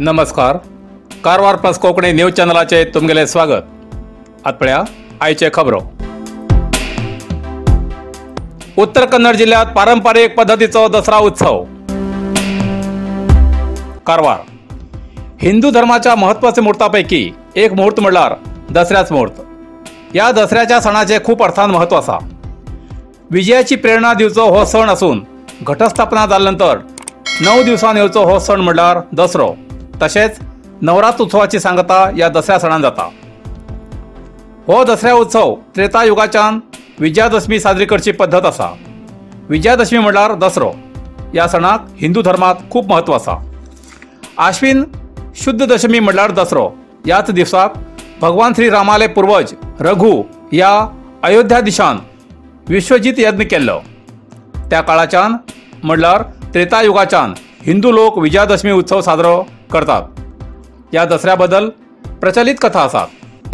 नमस्कार. Karwar plus Konkani news चॅनलाचे तुमगेले स्वागत. आतपळ्या आयचे खबरो. उत्तर कन्नड जिल्ह्यात पारंपरिक पद्धतीचो दसरा उत्सव. कारवार. हिंदू धर्माच्या महत्त्वाच्या मुहूर्तापैकी एक मुहूर्त म्हणल्यार दसऱ्याच मुहूर्त. या दसऱ्याच्या सणाचे खूप अर्थान महत्व आसा. विजयाची प्रेरणा दिवचो हो सण असून घटस्थापना जाल्यानंतर 9 दिवसांनी येवचो हो सण म्हणल्यार दसरो. तसेच नवरात्र उत्सवाची सांगता या दसऱ्या सणान जाता. हो दसऱ्या उत्सव त्रेता युगाच्यान विजयादशमी साजरी करची पद्धत आसा. विजयादशमी म्हणल्यार दसरो. या सणाक हिंदू धर्मात खूप महत्व आसा. आश्विन शुद्ध दशमी म्हणल्यार दसरो. याच दिवसाक भगवान श्री रामाले पूर्वज रघु या अयोध्याधीशान विश्वजित यज्ञ केल्लो. त्या काळाच्यान म्हणल्यार त्रेता युगाच्यान हिंदू लोक विजयादशमी उत्सव साजरो करतात. या दसऱ्या बद्दल प्रचलित कथा आसात.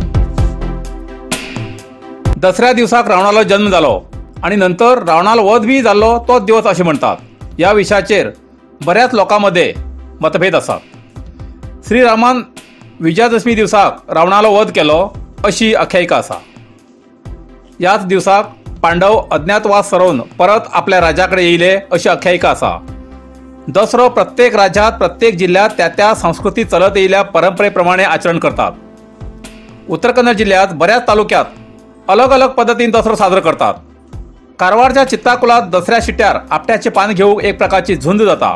दसऱ्या दिवसाक रावणालो जन्म जालो आणि नंतर रावणालो वध बी जाल्लो तोच दिवस अशें म्हणटात. या विशयाचेर बऱ्याच लोकांमध्ये मतभेद आसात. श्रीरामान विजयादशमी दिवसाक रावणालो वध केलो अशी आख्यायिका आसा. याच दिवसाक पांडव अज्ञातवास सरोवन परत आपल्या राज्याकडे येयले अशी आख्यायिका आसा. दसरो प्रत्येक राज्यात प्रत्येक जिल्ह्यात त्या संस्कृती चलत येयल्या परंपरेप्रमाणे आचरण करतात. उत्तर कन्नड जिल्ह्यात बऱ्याच तालुक्यात अलग अलग पद्धतीन दसरो साजरो करतात. कारवारच्या चित्ताकुलात दसऱ्या शिट्यार आपट्याचे पान घेवूंक एक प्रकारची झुंज जाता.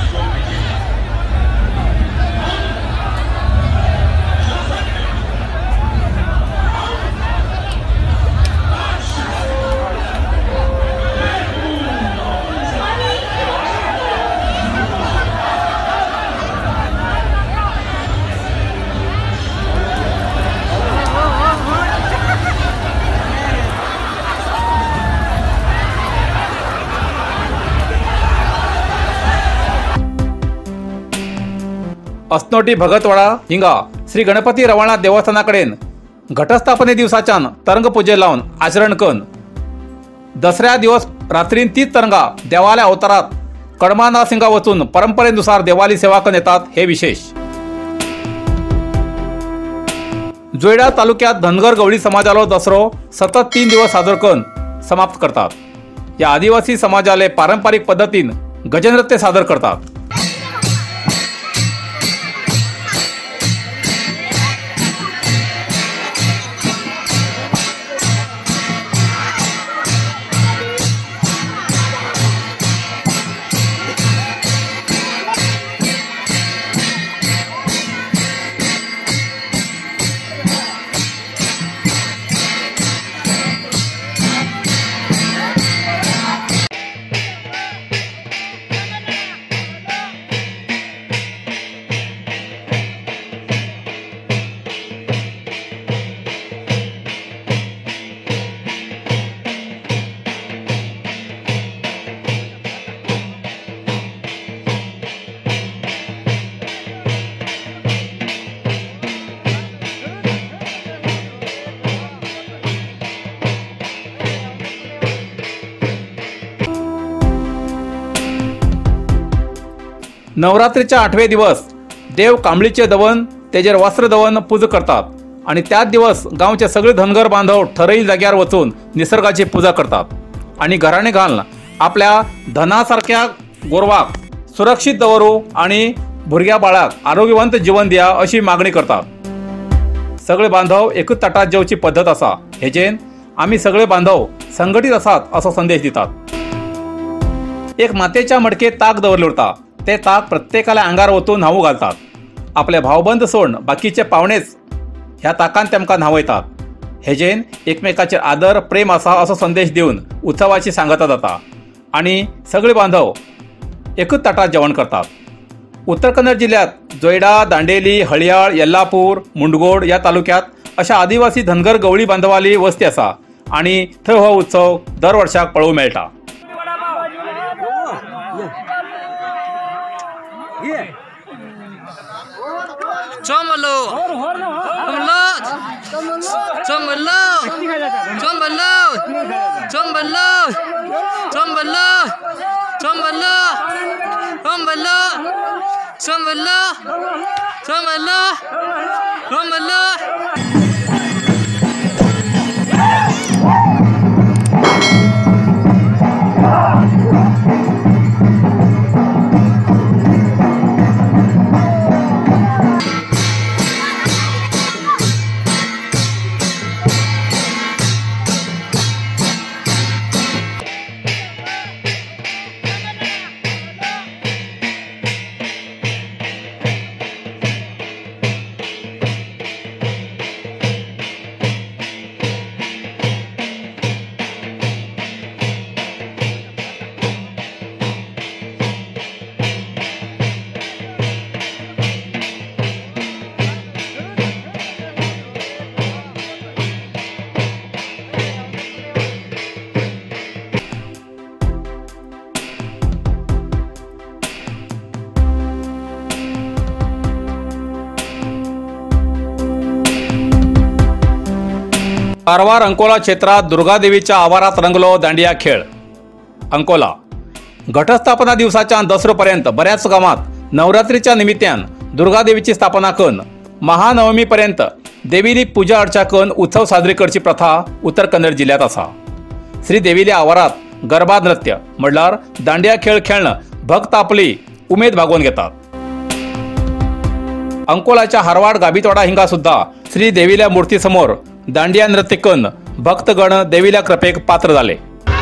अस्नोटी भगतवाडा हिंगा श्री गणपती रवाना देवस्थाना कडेन घटस्थापने दिवसाच्यान तरंग पुजे लावन आचरण करून दसऱ्या दिवस रात्रीन तीच तरंगा देवाल्या अवतारात कडमाना सिंगा वचून परंपरेनुसार देवाली सेवा करून येतात. हे विशेष. जोयडा तालुक्यात धनगर गवळी समाजालो दसरो सतत 3 दिवस साजरो करून समाप्त करतात. या आदिवासी समाजाले पारंपरिक पद्धतीन गजनृत्य सादर करतात. नवरात्रीच्या 8वे दिवस देव कांबळीचे दवन तेजेर वस्त्र दवन पूजा करतात आणि त्याच दिवस गावचे सगळे धनगर बांधव ठरयिल्ल्या जाग्यार वचून निसर्गाची पूजा करतात आणि घराणे घालून आपल्या धनासारख्या गोरवाक सुरक्षित दवरू आणि भुरग्या बाळाक आरोग्यवंत जीवन दिया अशी मागणी करतात. सगळे बांधव एकूच ताटात जेवची पद्धत आसा. हेजेन आम्ही सगळे बांधव संघटित आसात असो संदेश दितात. एक मातेच्या मडकेत ताक दवरले उरता. ते ताक प्रत्येकाला अंगार वतून न्हावू घालतात. आपले भावबंद सोड बाकीचे पावणेच ह्या ताकान तेमकां न्हावयतात. हेजेन एकमेकाचेर आदर प्रेम आसा असो संदेश दिवन उत्सवाची सांगता जाता आणि सगळे बांधव एकूच ताटात जेवण करतात. उत्तर कन्नड जिल्ह्यात जोयडा, दांडेली, हळयाळ, येल्लापूर, मुंडगोड या तालुक्यात अशा आदिवासी धनगर गवळी बांधवाली वस्ती आसा आणि थंय हो उत्सव दर वर्षाक पळोवंक मेळटा. Chomalo, chomalo, chomalo, chomalo, chomalo, chomalo, chomalo, chomalo, चोंबलो चोंबलो चोंबलो Karwar Ankola क्षेत्रात दुर्गादेवीच्या आवारात रंगलो दांडिया खेळ. अंकोला घटस्थापना दिवसाच्या दसरोपर्यंत बऱ्याच गावात नवरात्रीच्या निमित्तान दुर्गादेवीची स्थापना करून महानवमीपर्यंत देवीली पूजा अर्चा करून उत्सव साजरी करची प्रथा उत्तर कन्नड जिल्ह्यात असा. श्री देवीली आवारात गरबा नृत्य म्हणल्यार दांडिया खेळ खेळणं भक्त आपली उमेद भागवून घेतात. अंकोलाच्या हारवाड गाबितवाडा हिंगा सुद्धा श्री देवील्या मूर्ती समोर दांडिया नृत्य करून भक्तगण देवील्या कृपेक पात्र झाले.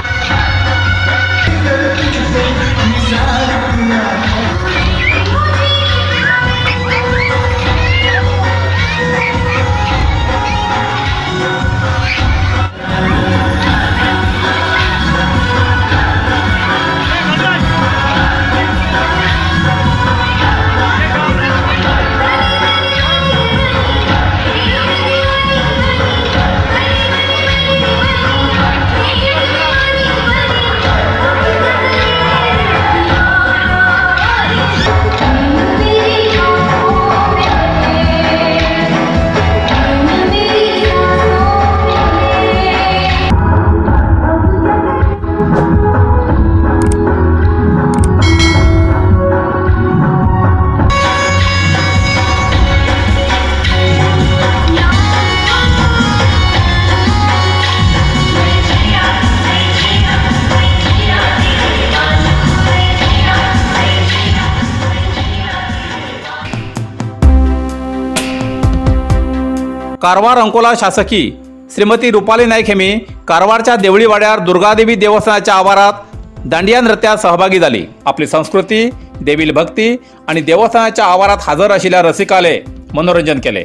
कारवार अंकोला शासकी श्रीमती रुपाली नाईक हेमी कारवारच्या देवळी वाड्यार दुर्गादेवी देवस्थानाच्या आवारात दांडिया नृत्यात सहभागी झाली. आपली संस्कृती, देवील भक्ती आणि देवस्थानाच्या आवारात हजर आशिल्ल्या रसिकाले मनोरंजन केले.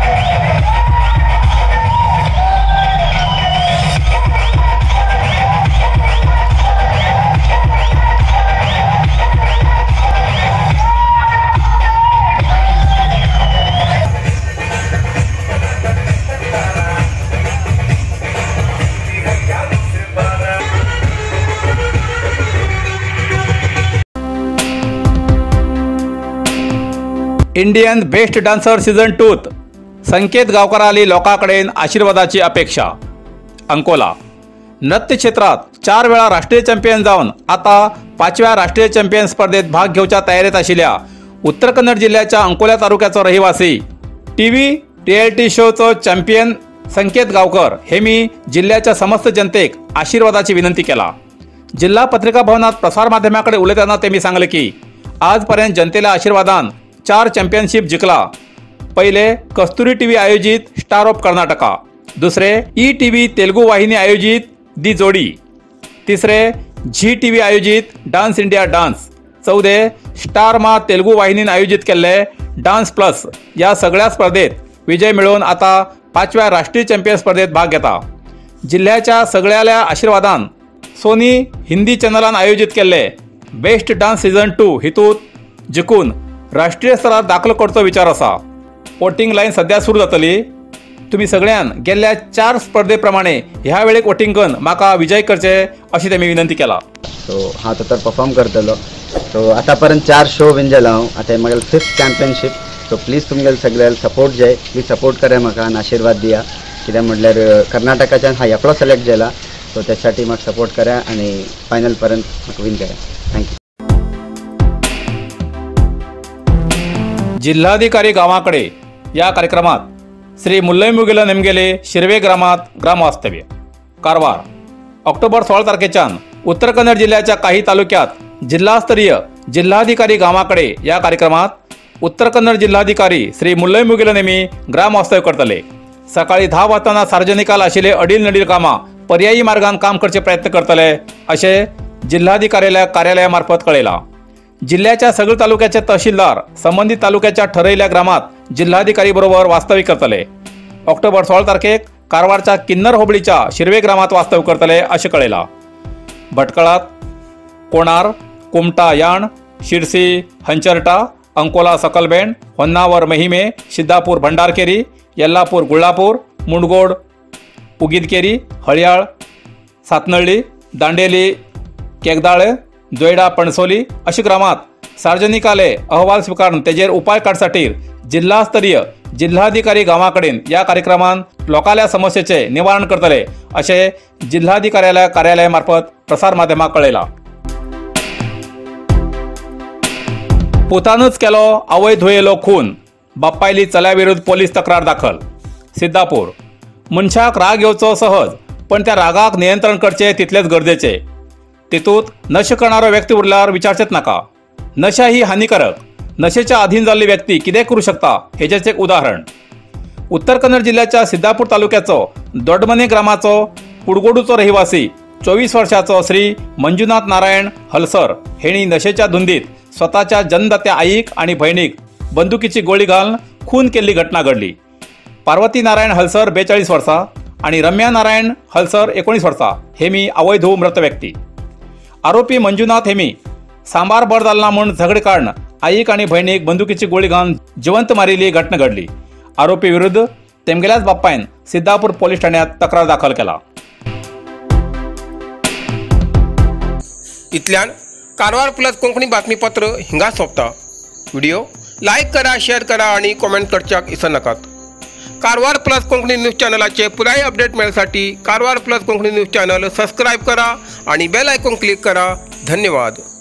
Indian best dancer season 2 Sanket गावकराली लोकांकडेन आशीर्वादाची अपेक्षा. अंकोला नृत्य क्षेत्रात 4 वेळा राष्ट्रीय चॅम्पियन जाऊन आता 5व्या राष्ट्रीय चॅम्पियन स्पर्धेत भाग घेवच्या तयारीत आशिल्ल्या उत्तर कन्नड जिल्ह्याच्या अंकोला तालुक्याचो रहिवासी टीव्ही रिएलिटी शोचो चॅम्पियन संकेत गावकर हेमी जिल्ह्याच्या समस्त जनतेक आशीर्वादाची विनंती केला. जिल्हा पत्रिका भवनात प्रसार माध्यमाकडे उलयताना त्यांनी सांगले की आजपर्यंत जनतेला आशीर्वादान 4 चॅम्पियनशिप जिंकला. पहिले कस्तुरी टीव्ही आयोजित स्टार ऑफ कर्नाटका, दुसरे ETV तेलुगू वाहिनी आयोजित दी जोडी, तिसरे झी टीव्ही आयोजित डान्स इंडिया डान्स, चौथे स्टार मा तेलुगू वाहिनीन आयोजित केल्ले डान्स प्लस या सगळ्या स्पर्धेत विजय मिळवून आता 5व्या राष्ट्रीय चॅम्पियन स्पर्धेत भाग घेता. जिल्ह्याच्या सगळ्याल्या आशीर्वादान सोनी हिंदी चॅनलान आयोजित केल्ले बेस्ट डान्स सीझन 2 हितूत जिखून राष्ट्रीय स्तरार दाखल करचो विचार असा. वोटिंग लायन सध्या सुरू जातली. तुम्ही सगळ्यान गेल्ल्या 4 स्पर्धेप्रमाणे ह्या वेळेक वोटिंग करून म्हाका विजय करचे अशी त्यांनी विनंती केला. सो हांव तर परफॉर्म करतलो. सो आतापर्यंत 4 शो विन जाला हांव. आता म्हागे 5th चॅम्पियनशीप. सो प्लीज तुमगेले सगळ्यां सपोर्ट जाय. प्लीज सपोर्ट करा म्हाका आनी आशीर्वाद दिया. कित्याक म्हटल्यार कर्नाटकाच्यान हांव एकलो सिलेक्ट जाला. सो त्यासाठी म्हाका सपोर्ट करा आनी फायनल पर्यंत म्हाका विन करा. थँक्यू. जिल्हाधिकारी गावाकडे या कार्यक्रमात श्री मुल्लई मुगिला नेमगेले शिरवे ग्रामात ग्रामवास्तव्य. कारवार ऑक्टोबर 16 तारखेच्यान उत्तर कन्नड जिल्ह्याच्या काही तालुक्यात जिल्हास्तरीय जिल्हाधिकारी गावाकडे या कार्यक्रमात उत्तर कन्नड जिल्हाधिकारी श्री मुल्लई मुगिला नेमी ग्रामवास्तव्य करतले. सकाळी 10 वाजताना सार्वजनिकाल आशिल्ले अडील नडील कामां पर्यायी मार्गान काम करचे प्रयत्न करतले असे जिल्हाधिकारी कार्यालयामार्फत कळयला. जिल्ह्याच्या सगळ्या तालुक्याचे तहसीलदार संबंधित तालुक्याच्या ठरयल्या ग्रामात जिल्हाधिकारी बरोबर वास्तव्य करतले. ऑक्टोबर 16 तारखेक कारवारच्या किन्नर होबळीच्या शिरवे ग्रामात वास्तव्य करतले असे कळयला. भटकळात कोणार, कुमटा याण, शिरसी हंचरटा, अंकोला सकलबेंड, होन्नावर महिमे, सिद्धापूर भंडारकेरी, येल्लापूर गुळ्ळापूर, मुंडगोड उगीदकेरी, हळयाळ सातनळ्ळी, दांडेली केगदाळे, जोयडा पणसोली अशी ग्रामात सार्वजनिकाले अहवाल स्वीकारून तेजेर उपाय काडसाठी जिल्हास्तरीय जिल्हाधिकारी गावाकडेन या कार्यक्रमात लोकांच्या समस्येचे निवारण करतले असे जिल्हाधिकारी कार्यालयामार्फत प्रसार माध्यमांक कळयला. पुतानच केलो आवय धुयेलो खून, बाप्पायली चल्याविरुद्ध पोलीस तक्रार दाखल. सिद्धापूर मनशाक राग येवचो सहज, पण त्या रागाक नियंत्रण करचे तितलेच गरजेचे. तितूंत नशे करणारो व्यक्ती उरल्यार विचारचेच नाका. नशा ही हानिकारक. नशेच्या अधीन जाल्ली व्यक्ती कितें करू शकता हेचेच एक उदाहरण. उत्तर कन्नड जिल्ह्याच्या सिद्धापूर तालुक्याचो दोडमने ग्रामाचो कुडगोडूचो रहिवासी 24 वर्षाचो श्री मंजुनाथ नारायण हलसर हेणी नशेच्या धुंदीत स्वताच्या जन्मदात्या आईक आणि भयणीक बंदुकीची गोळी घालून खून केल्ली घटना घडली. पार्वती नारायण हलसर 42 वर्सां आणि रम्या नारायण हलसर 19 वर्सां हेमी आवय धुव मृत व्यक्ती. आरोपी मंजुनाथ हेमी सांबार बरं जालना म्हूण झगडे काडून आईक आणि भयणीक बंदुकीची गोळी घालून जिवंत मारिल्ली घटना घडली. आरोपी विरुद्ध तेमगेल्याच बाप्पायन सिद्धापूर पोलीस ठाण्यात तक्रार दाखल केला. इतल्यान कारवार प्लस कोंकणी बातमीपत्र हिंगा सोंपता. व्हिडिओ लाईक करा, शेअर करा आणि कॉमेंट करच्याक विसरू नकात. कारवार प्लस कोंकणी न्यूज चॅनलाचे पुराय अपडेट मेळसाठी Karwar plus Konkani news channel subscribe करा आणि बेल आयकॉन क्लिक करा. धन्यवाद.